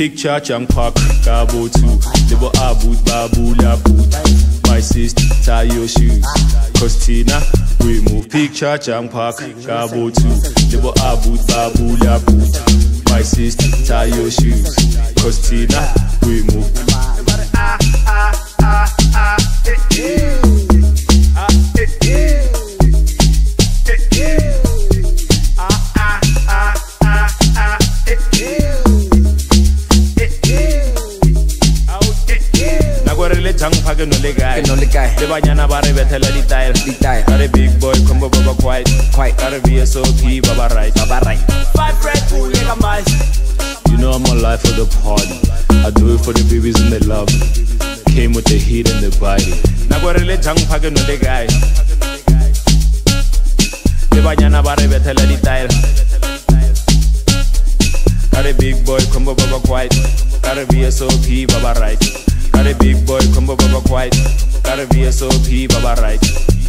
picture Chang Park Gabo 2 Libo Abut Babu Labut My sister tie your shoes Costina we move picture Chang Park Gabo 2 Libo Abut Babu Labut My sister tie your shoes Costina we move Jang pake no le guy Le banyana ba re bethela di tile Kare big boy combo baba quiet Kare VSOP baba right 5 red bull nigga man. You know I'm alive for the party I do it for the babies and they love me Came with the heat and the body Nagware le jang pake no le guy Le banyana ba re bethela di tile Kare big boy combo baba quiet Kare VSOP baba right Got a big boy combo baba quiet Got a VSOP baba right